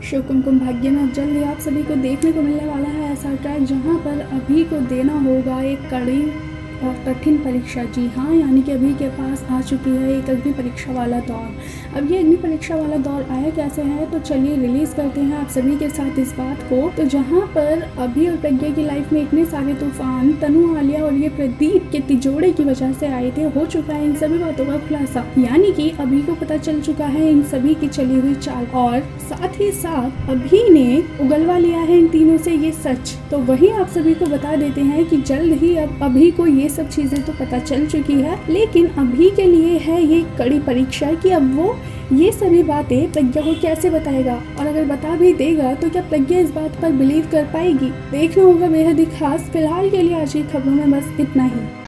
Show Kumkum Bhagya में अब जल्द ही आप सभी को देखने को मिलने वाला है ऐसा ट्रैक जहां पर अभी को देना होगा एक कड़ी और कठिन परीक्षा। जी हाँ, यानी कि अभी के पास आ चुकी है एक अग्नि परीक्षा वाला दौर। अब ये अग्नि परीक्षा वाला दौर आया कैसे है, तो चलिए रिलीज करते हैं आप सभी के साथ इस बात को। तो जहाँ पर अभी और प्रज्ञा की लाइफ में इतने सारे तूफान तनु, आलिया और ये प्रदीप के तिजोड़े की वजह से आए थे, हो चुका है इन सभी बातों का खुलासा। यानी कि अभी को पता चल चुका है इन सभी की चली हुई चाल, और साथ ही साथ अभी ने उगलवा लिया है इन तीनों से ये सच। तो वही आप सभी को बता देते हैं कि जल्द ही अब अभी को ये सब चीजें तो पता चल चुकी है, लेकिन अभी के लिए है ये कड़ी परीक्षा कि अब वो ये सभी बातें प्रज्ञा को कैसे बताएगा, और अगर बता भी देगा तो क्या प्रज्ञा इस बात पर बिलीव कर पाएगी। देखना होगा बेहद ही खास। फिलहाल के लिए आज की खबरों में बस इतना ही।